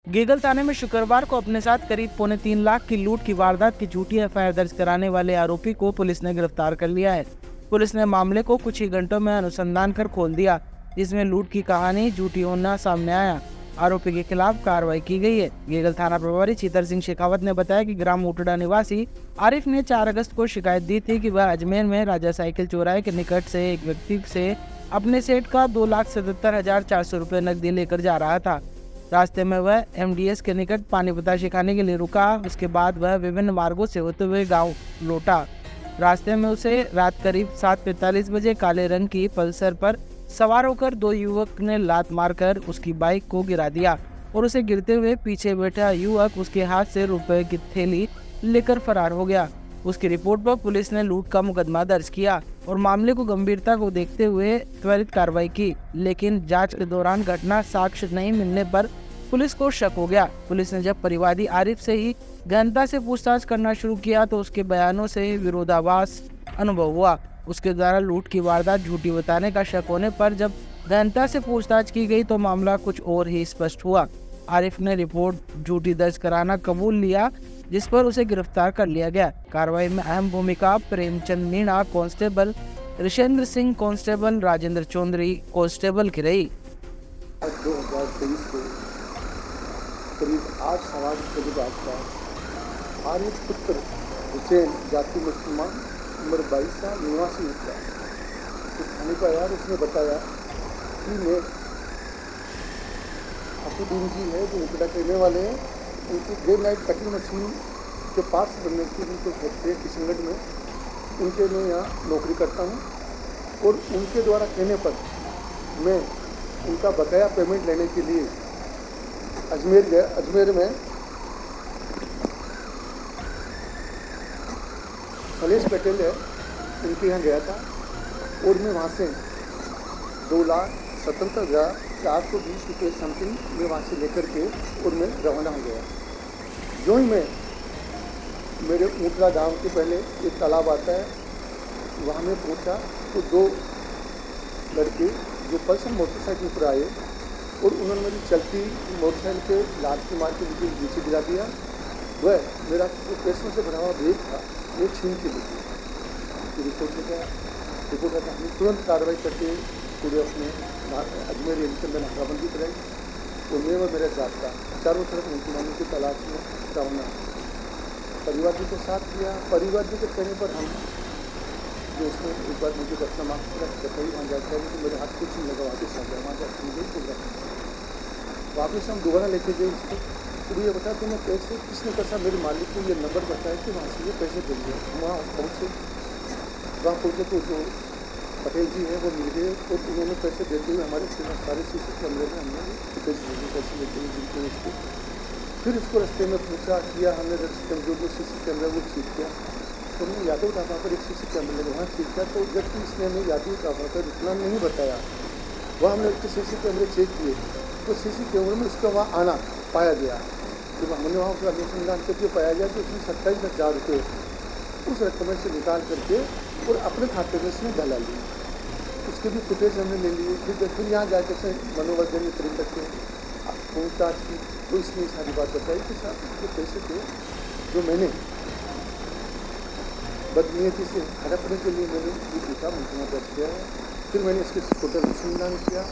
गेगल थाने में शुक्रवार को अपने साथ करीब 3.25 लाख की लूट की वारदात की झूठी एफआईआर दर्ज कराने वाले आरोपी को पुलिस ने गिरफ्तार कर लिया है। पुलिस ने मामले को कुछ ही घंटों में अनुसंधान कर खोल दिया, जिसमें लूट की कहानी झूठी होना सामने आया। आरोपी के खिलाफ कार्रवाई की गई है। गेगल थाना प्रभारी चीतर सिंह शेखावत ने बताया कि ग्राम उटड़ा निवासी आरिफ ने 4 अगस्त को शिकायत दी थी कि वह अजमेर में राजा साइकिल चौराहे के निकट से एक व्यक्ति से अपने सेठ का 2,77,400 रुपये नकदी लेकर जा रहा था। रास्ते में वह एमडीएस के निकट पानी बताशे खाने के लिए रुका। उसके बाद वह विभिन्न मार्गों से होते हुए गांव लौटा। रास्ते में उसे रात करीब 7:45 बजे काले रंग की पल्सर पर सवार होकर 2 युवक ने लात मारकर उसकी बाइक को गिरा दिया और उसे गिरते हुए पीछे बैठा युवक उसके हाथ से रुपए की थैली लेकर फरार हो गया। उसकी रिपोर्ट पर पुलिस ने लूट का मुकदमा दर्ज किया और मामले को गंभीरता को देखते हुए त्वरित कार्रवाई की, लेकिन जांच के दौरान घटना साक्ष्य नहीं मिलने पर पुलिस को शक हो गया। पुलिस ने जब परिवादी आरिफ से ही गहनता से पूछताछ करना शुरू किया तो उसके बयानों से विरोधाभास अनुभव हुआ। उसके द्वारा लूट की वारदात झूठी बताने का शक होने पर जब गहनता से पूछताछ की गई तो मामला कुछ और ही स्पष्ट हुआ। आरिफ ने रिपोर्ट झूठी दर्ज कराना कबूल लिया, जिस पर उसे गिरफ्तार कर लिया गया। कार्रवाई में अहम भूमिका Premchand Meena, constable Rishendra Singh, constable Rajendra Chaudhary, constable की रही। 2023 को करीब 8-8 बजे आसपास आरिफ पुत्र हुसैन, जाति मुसलमान, उम्र 22 साल, निवासी उठा तो थाने को आया। उसने बताया कि मैं असुद्दीन जी है जो उकड़ा कहने वाले हैं, उनकी डे नाइट कटिंग मशीन के पास बनने की उनको फैक्ट्री किशनगढ़ में, उनके मैं यहाँ नौकरी करता हूँ और उनके द्वारा कहने पर मैं उनका बकाया पेमेंट लेने के लिए अजमेर गया। अजमेर में खलेश पटेल है, उनके यहाँ गया था और मैं वहाँ से 2,77,420 रुपये समथिंग मैं वहाँ से लेकर के और मैं रवाना हो गया। जो ही मैं मेरे ऊटला गांव के पहले एक तालाब आता है, वहाँ में पहुँचा तो 2 लड़के जो पल्सर मोटरसाइकिल पर आए और उन्होंने मेरी चलती मोटरसाइकिल के लात की मार के मुझे नीचे गिरा दिया। वह मेरा जो पैसों से भरा हुआ बैग था वो छीन के लिए रिपोर्ट लेकर रिपोर्ट आता हमने तुरंत कार्रवाई करके पूरे अपने अजमेर रेंज के अंदर नाकाबंदी कराई और मैं और मेरा साथ था चारों तरफ मुसलमानों की तलाश में रवाना। परिवार जी के साथ किया। परिवार जी के कहने पर हम जो उसने एक बार मुझे अपना मार्क्स पूरा बताई वहाँ जाकर तो मेरे हाथ कुछ नहीं लगा, वापस आ गया। वहाँ जाकर मुझे पूरा वापस हम दोबारा लेके गए उसको। तो ये बता तुम्हें पैसे किसने कहा? मेरे मालिक को ये नंबर बताया कि वहाँ से ये पैसे दे दिए। वहाँ पहुँचे तो जो पटेल जी हैं वो मिल गए और उन्होंने पैसे देते हुए हमारे सारे सीसी कैमरे में हमने फुटेज भेजे पैसे लेते हुए जिनके उसको। फिर इसको रास्ते में पूछा किया हमने, जो सीसी कैमरा वो ठीक किया तो हमने यादव ढाबा पर एक सीसी कैमरे लगे वहाँ ठीक किया। तो जबकि इसने हमें यादव ढाबा पर इतना नहीं बताया, वह हमने उसके सीसी कैमरे चेक किए तो सीसी कैमरे में उसका वहाँ आना पाया गया। जब हमने वहाँ पर अनुसंधान करके पाया गया तो उसने 27,000 रुपये उस रकम से निकाल करके और अपने खाते में इसने डाला ली। उसके भी फुटेज हमने ले लिए। फिर यहाँ जाकर से मनोवर्जन तरीके से पूछताछ की तो इसने सारी बात बताई कि साहब जो पैसे थे जो मैंने बदनीयती से हड़पने के लिए मैंने ये पूछा मुझे दर्ज किया है। फिर मैंने इसके टोटल अनुसंधान किया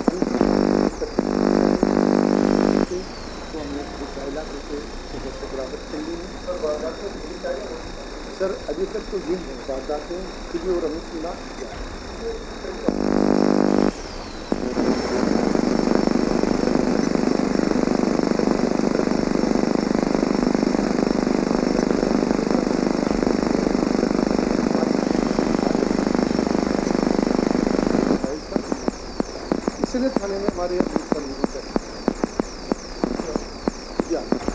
तो हमने 2 लाख रुपये से बराबर कर ली है। सर अभी तक तो ये है वारदातें खुली और अनुसंधान किया। इसलिए थाने में हमारे